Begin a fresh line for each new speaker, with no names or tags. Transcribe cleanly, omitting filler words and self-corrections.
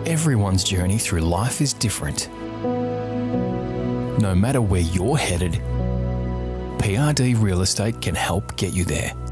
Everyone's journey through life is different. No matter where you're headed, PRD Real Estate can help get you there.